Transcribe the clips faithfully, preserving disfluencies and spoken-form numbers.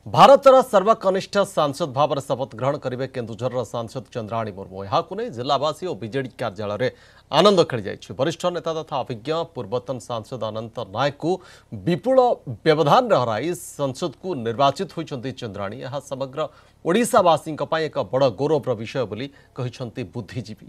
भारतर सर्वकनिष्ठ सांसद भाव शपथ ग्रहण करेंगे केन्दुझर सांसद चंद्राणी मुर्मू। यहाँ जिलावासी और बीजेडी कार्यालय आनंद खेली जाइए। वरिष्ठ नेता तथा अभिज्ञ पूर्वतन सांसद अनंत नायक को विपुल व्यवधान हराई संसद को निर्वाचित होती चंद्राणी। यह समग्र ओडिशावासी एक बड़ गौरव विषय बोली कहते बुद्धिजीवी।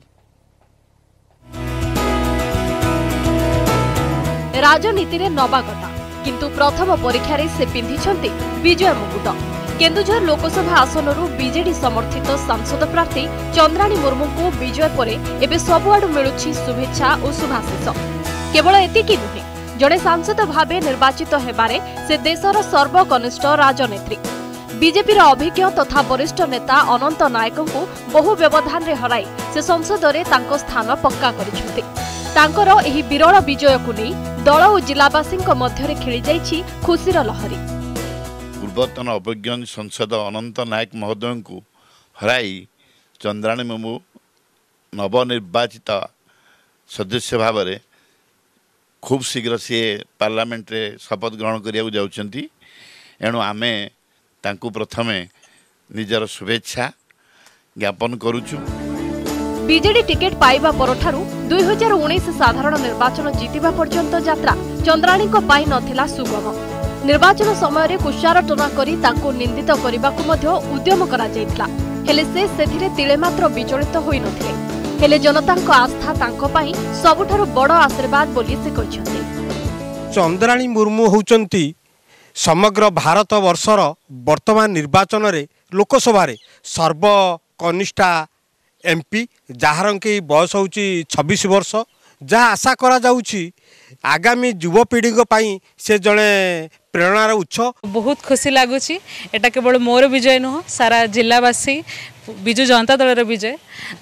राजनीति रे नवागता किंतु प्रथम परीक्षा रे से पिंधिछंती विजय मुकुट। केन्दुझर लोकसभा आसनरू बीजेडी समर्थित सांसद प्रार्थी चंद्राणी मुर्मू को विजय परे एबे सबुआडू मिलुछि शुभेच्छा और शुभाशीष। केवल एतिकी नुहे, जड़े सांसद भावे निर्वाचित हेबारे से देशर सर्वकनिष्ठ राजनेत्री बीजेपी अभिज्ञ तथा वरिष्ठ नेता अनंत नायक को बहु व्यवधान रे हराई से संसद रे तांको स्थान पक्का करिछंती। तांकर एही विरल विजय को नहीं दल और जिलावासी मध्य खेली जाइछि खुशीर लहरी। पूर्वतन अभिज्ञ संसद अनंत नायक महोदय को हराई चंद्राणी मुर्मू नवनिर्वाचित सदस्य भाव में खूब शीघ्र सी पार्लियामेंट रे शपथ ग्रहण करिया जाउछंती। एणु आमे तांकु प्रथमे निजर शुभेच्छा ज्ञापन करूछु। बीजेडी टिकेट पाइबा परठारु दुई हजार उन्नीस साधारण निर्वाचन जीतिबा पर्यंत यात्रा चंद्राणी को पाई नथिला सुगम। निर्वाचन समय रे कुशारटना करी तांको निंदित करबाकू मध्य उद्यम करा जायतला, हेले से सेथिरे तिळे मात्र विचलित होई नथिले। हेले जनतांको आस्था तांको पाई सबुठारु बड़ आशीर्वाद बोली से कहिसथि। चंद्राणी मुर्मू होउचंती समग्र भारत वर्षर वर्तमान निर्वाचन रे लोकसभा रे सर्वकनिष्ठा एमपी जार के बयस हूँ छब्बीस वर्ष। जहाँ आशा करा जाउछि आगामी युवपीढ़ी से जड़े प्रेरणार उत्स। बहुत खुशी लगुच एटा केवल मोर विजय नुह, सारा जिलावासी विजु जनता दल विजय।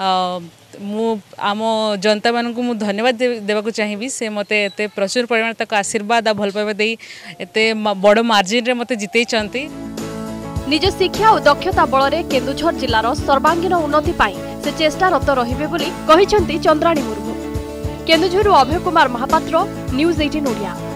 मु आम जनता मान को धन्यवाद देवाक चाहिए। से मते एते प्रचुर परिमाण तक आशीर्वाद आ भल पाइबा दे एते बड़ मार्जिन रे मते जितेइचंती। निज शिक्षा और दक्षता बल रे केन्दुझर जिलार सर्वांगीन उन्नति पाई से चेष्टारत रहिबे बोली कहिसंती चंद्राणी मुर्मू। केन्दुझरु अभय कुमार महापात्र, न्यूज अठारह ओडिया।